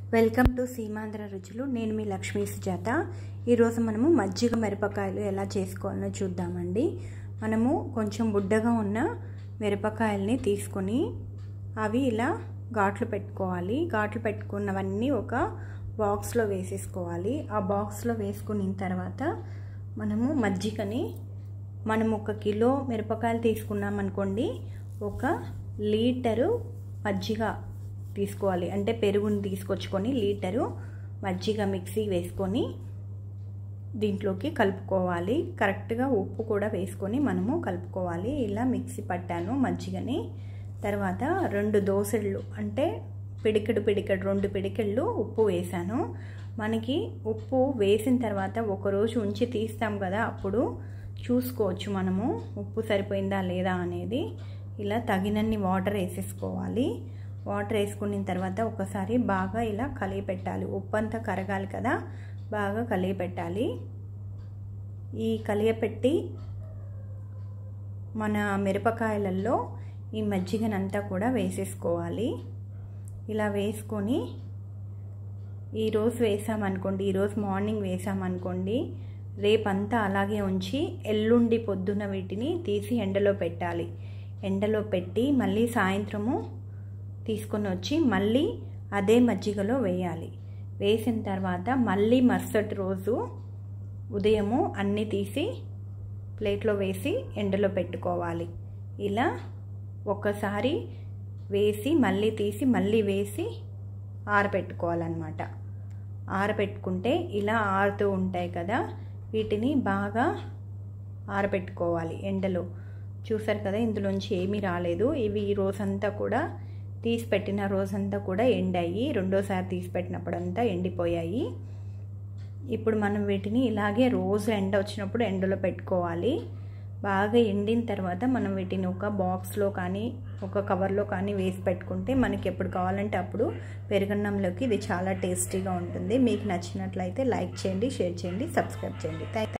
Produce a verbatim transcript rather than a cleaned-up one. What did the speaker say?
Welcome to Seemandhra రుచులు. నేను మీ లక్ష్మీ సుజాత. ఈరోజు మనము మజ్జిగ మిరపకాయలు ఎలా చేసుకోవాలో చూద్దామండి. మనము కొంచెం బుడ్డగా ఉన్న మిరపకాయల్ని తీసుకొని అవి ఇలా ఘాట్లు పెట్టుకోవాలి. ఘాట్లు పెట్టుకున్నవన్నీ ఒక బాక్స్లో వేసేసుకోవాలి. ఆ బాక్స్లో వేసుకున్న తర్వాత మనము మజ్జిగని మనం ఒక కిలో మిరపకాయలు తీసుకున్నాం అనుకోండి, ఒక లీటరు మజ్జిగ తీసుకోవాలి. అంటే పెరుగుని తీసుకొచ్చుకొని లీటరు మజ్జిగ మిక్సీ వేసుకొని దీంట్లోకి కలుపుకోవాలి. కరెక్ట్గా ఉప్పు కూడా వేసుకొని మనము కలుపుకోవాలి. ఇలా మిక్సీ పట్టాను మజ్జిగని. తర్వాత రెండు దోసెళ్ళు అంటే పిడికెడు పిడికెడు రెండు పిడికెళ్ళు ఉప్పు వేసాను. మనకి ఉప్పు వేసిన తర్వాత ఒకరోజు ఉంచి తీస్తాం కదా, అప్పుడు చూసుకోవచ్చు మనము ఉప్పు సరిపోయిందా లేదా అనేది. ఇలా తగినన్ని వాటర్ వేసేసుకోవాలి. వాటర్ వేసుకున్న తర్వాత ఒకసారి బాగా ఇలా కలిగి పెట్టాలి. ఉప్పు అంతా కరగాలి కదా, బాగా కలిగి పెట్టాలి. ఈ కలియపెట్టి మన మిరపకాయలలో ఈ మజ్జిగనంతా కూడా వేసేసుకోవాలి. ఇలా వేసుకొని ఈరోజు వేసామనుకోండి, ఈరోజు మార్నింగ్ వేసామనుకోండి, రేపంతా అలాగే ఉంచి ఎల్లుండి పొద్దున వీటిని తీసి ఎండలో పెట్టాలి. ఎండలో పెట్టి మళ్ళీ సాయంత్రము తీసుకొని వచ్చి మళ్ళీ అదే మజ్జిగలో వేయాలి. వేసిన తర్వాత మళ్ళీ మరుసటి రోజు ఉదయము అన్నీ తీసి ప్లేట్లో వేసి ఎండలో పెట్టుకోవాలి. ఇలా ఒక్కసారి వేసి మళ్ళీ తీసి మళ్ళీ వేసి ఆరబెట్టుకోవాలన్నమాట. ఆరబెట్టుకుంటే ఇలా ఆరుతూ ఉంటాయి కదా, వీటిని బాగా ఆరబెట్టుకోవాలి ఎండలో. చూసారు కదా, ఇందులోంచి ఏమీ రాలేదు. ఇవి ఈ రోజంతా కూడా తీసి పెట్టిన రోజంతా కూడా ఎండాయి. రెండోసారి తీసి పెట్టినప్పుడంతా ఎండిపోయాయి. ఇప్పుడు మనం వీటిని ఇలాగే రోజు ఎండ వచ్చినప్పుడు ఎండలో పెట్టుకోవాలి. బాగా ఎండిన తర్వాత మనం వీటిని ఒక బాక్స్లో కానీ ఒక కవర్లో కానీ వేసి పెట్టుకుంటే మనకి ఎప్పుడు కావాలంటే అప్పుడు పెరుగన్నంలోకి ఇది చాలా టేస్టీగా ఉంటుంది. మీకు నచ్చినట్లయితే లైక్ చేయండి, షేర్ చేయండి, సబ్స్క్రైబ్ చేయండి. థ్యాంక్